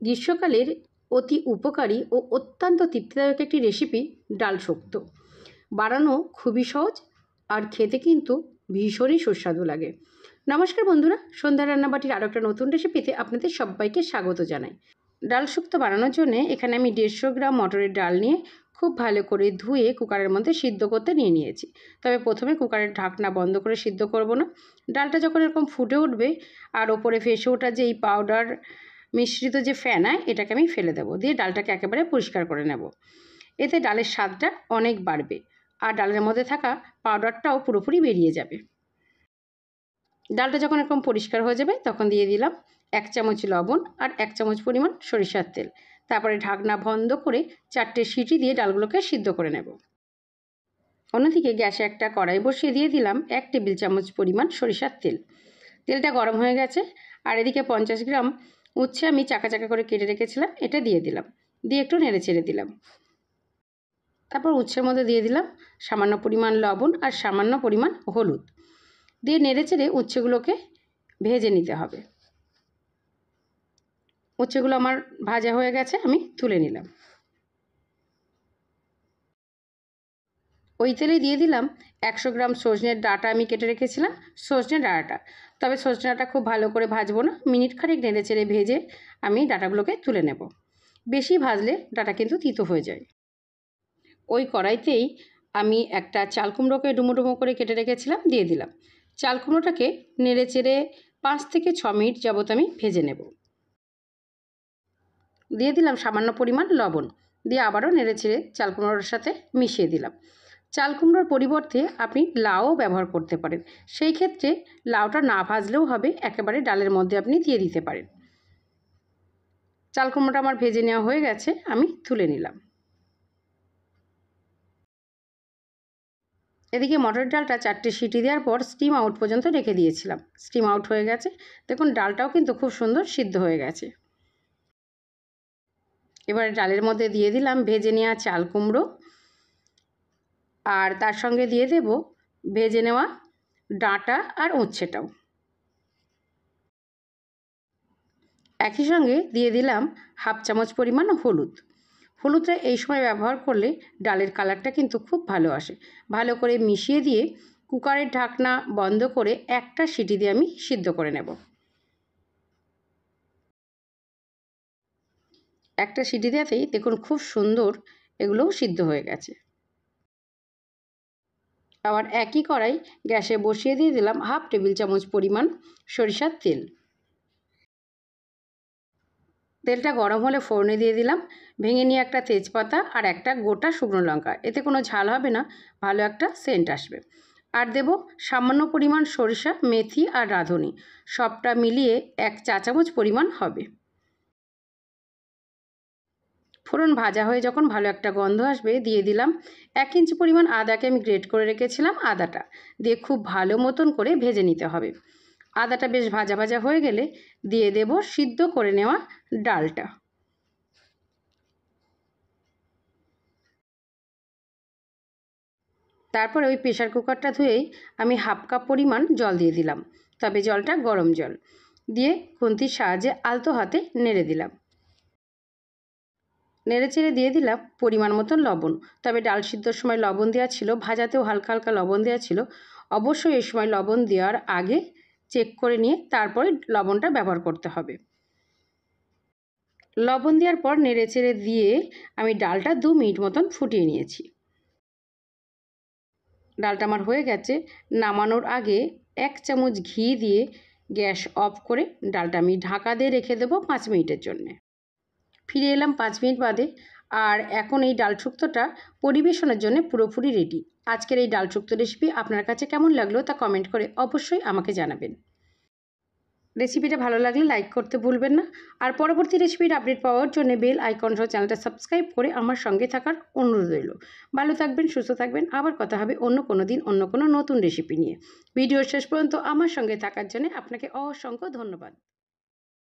গ্রীষ্মকালের অতি উপকারী ও অত্যন্ত তৃপ্তিদায়ক একটি রেসিপি ডাল শুক্তো। বানানো খুবই সহজ আর খেতে কিন্তু ভীষণই সুস্বাদু লাগে। নমস্কার বন্ধুরা, সন্ধ্যা রান্নাবাটির আরও একটা নতুন রেসিপিতে আপনাদের সবাইকে স্বাগত জানাই। ডাল শুক্তো বানানোর জন্য এখানে আমি 150 গ্রাম মটরের ডাল নিয়ে খুব ভালো করে ধুয়ে কুকারের মধ্যে সিদ্ধ করতে নিয়েছি। তবে প্রথমে কুকারের ঢাকনা বন্ধ করে সিদ্ধ করব না। ডালটা যখন এরকম ফুটে উঠবে আর ওপরে ভেসে ওঠা যে এই পাউডার মিশ্রিত যে ফেনা, এটাকে আমি ফেলে দেবো, দিয়ে ডালটাকে একেবারে পরিষ্কার করে নেব। এতে ডালের স্বাদটা অনেক বাড়বে আর ডালের মধ্যে থাকা পাউডারটাও পুরোপুরি বেরিয়ে যাবে। ডালটা যখন এরকম পরিষ্কার হয়ে যাবে তখন দিয়ে দিলাম 1 চামচ লবণ আর 1 চামচ পরিমাণ সরিষার তেল। তারপরে ঢাকনা বন্ধ করে 4টে সিটি দিয়ে ডালগুলোকে সিদ্ধ করে নেব। অন্যদিকে গ্যাসে একটা কড়াই বসিয়ে দিয়ে দিলাম 1 টেবিল চামচ পরিমাণ সরিষার তেল। তেলটা গরম হয়ে গেছে আর এদিকে 50 গ্রাম উচ্ছে আমি চাকা চাকা করে কেটে রেখেছিলাম, এটা দিয়ে দিলাম, দিয়ে একটু নেড়ে চেড়ে দিলাম। তারপর উচ্ছের মধ্যে দিয়ে দিলাম সামান্য পরিমাণ লবণ আর সামান্য পরিমাণ হলুদ, দিয়ে নেড়ে চেড়ে উচ্ছেগুলোকে ভেজে নিতে হবে। উচ্ছেগুলো আমার ভাজা হয়ে গেছে, আমি তুলে নিলাম। ওই তেলেই দিয়ে দিলাম 100 গ্রাম সজনের ডাঁটা আমি কেটে রেখেছিলাম, সজনে ডাঁটাটা। তবে সজনে ডাঁটা খুব ভালো করে ভাজবো না, মিনিট খানেক নেড়ে চেড়ে ভেজে আমি ডাঁটাগুলোকে তুলে নেব। বেশি ভাজলে ডাঁটা কিন্তু তিতো হয়ে যায়। ওই কড়াইতেই আমি একটা চাল কুমড়োকে ডুমো ডুমো করে কেটে রেখেছিলাম, দিয়ে দিলাম। চাল কুমড়োটাকে নেড়ে চেড়ে 5 থেকে 6 মিনিট যাবত আমি ভেজে নেব। দিয়ে দিলাম সামান্য পরিমাণ লবণ, দিয়ে আবারও নেড়ে চেড়ে চাল কুমড়োর সাথে মিশিয়ে দিলাম। চাল কুমড়োর পরিবর্তে আপনি লাউও ব্যবহার করতে পারেন, সেই ক্ষেত্রে লাউটা না ভাজলেও হবে, একেবারে ডালের মধ্যে আপনি দিয়ে দিতে পারেন। চাল কুমড়োটা আমার ভেজে নেওয়া হয়ে গেছে, আমি তুলে নিলাম। এদিকে মটর ডালটা 4টে সিটি দেওয়ার পর স্টিম আউট পর্যন্ত রেখে দিয়েছিলাম। স্টিম আউট হয়ে গেছে, দেখুন ডালটাও কিন্তু খুব সুন্দর সিদ্ধ হয়ে গেছে। এবার ডালের মধ্যে দিয়ে দিলাম ভেজে নেওয়া চাল কুমড়ো আর তার সঙ্গে দিয়ে দেব ভেজে নেওয়া ডাঁটা আর উচ্ছেটাও। একই সঙ্গে দিয়ে দিলাম 1/2 চামচ পরিমাণ হলুদ। হলুদটা এই সময় ব্যবহার করলে ডালের কালারটা কিন্তু খুব ভালো আসে। ভালো করে মিশিয়ে দিয়ে কুকারের ঢাকনা বন্ধ করে একটা সিটি দিয়ে আমি সিদ্ধ করে নেব। একটা সিটি দেওয়াতেই দেখুন খুব সুন্দর এগুলোও সিদ্ধ হয়ে গেছে। আবার একই কড়াই গ্যাসে বসিয়ে দিয়ে দিলাম 1/2 টেবিল চামচ পরিমাণ সরিষার তেল। তেলটা গরম হলে ফোড়নে দিয়ে দিলাম ভেঙে নিয়ে একটা তেজপাতা আর একটা গোটা শুকনো লঙ্কা। এতে কোনো ঝাল হবে না, ভালো একটা সেন্ট আসবে। আর দেব সামান্য পরিমাণ সরিষা, মেথি আর রাঁধুনি, সবটা মিলিয়ে 1 চা চামচ পরিমাণ হবে। ফোড়ন ভাজা হয়ে যখন ভালো একটা গন্ধ আসবে দিয়ে দিলাম 1 ইঞ্চি পরিমাণ আদাকে আমি গ্রেট করে রেখেছিলাম, আদাটা দিয়ে খুব ভালো মতন করে ভেজে নিতে হবে। আদাটা বেশ ভাজা ভাজা হয়ে গেলে দিয়ে দেব সিদ্ধ করে নেওয়া ডালটা। তারপরে ওই প্রেশার কুকারটা ধুয়েই আমি 1/2 কাপ পরিমাণ জল দিয়ে দিলাম, তবে জলটা গরম জল, দিয়ে খুন্তির সাহায্যে আলতো হাতে নেড়ে দিলাম। নেড়ে চেড়ে দিয়ে দিলাম পরিমাণ মতন লবণ। তবে ডাল সিদ্ধর সময় লবণ দেওয়া ছিল, ভাজাতেও হালকা হালকা লবণ দেওয়া ছিল। অবশ্যই এই সময় লবণ দেওয়ার আগে চেক করে নিয়ে তারপরে লবণটা ব্যবহার করতে হবে। লবণ দেওয়ার পর নেড়ে চেড়ে দিয়ে আমি ডালটা 2 মিনিট মতন ফুটিয়ে নিয়েছি। ডালটা আমার হয়ে গেছে। নামানোর আগে 1 চামচ ঘি দিয়ে গ্যাস অফ করে ডালটা আমি ঢাকা দিয়ে রেখে দেবো 5 মিনিটের জন্যে। ফিরে এলাম 5 মিনিট বাদে, আর এখন এই ডাল শুক্তোটা পরিবেশনের জন্য পুরোপুরি রেডি। আজকের এই ডাল শুক্তো রেসিপি আপনার কাছে কেমন লাগলো তা কমেন্ট করে অবশ্যই আমাকে জানাবেন। রেসিপিটা ভালো লাগলে লাইক করতে ভুলবেন না, আর পরবর্তী রেসিপির আপডেট পাওয়ার জন্য বেল আইকন সহ চ্যানেলটা সাবস্ক্রাইব করে আমার সঙ্গে থাকার অনুরোধ রইল। ভালো থাকবেন, সুস্থ থাকবেন, আবার কথা হবে অন্য কোনো দিন অন্য কোনো নতুন রেসিপি নিয়ে। ভিডিওর শেষ পর্যন্ত আমার সঙ্গে থাকার জন্য আপনাকে অসংখ্য ধন্যবাদ।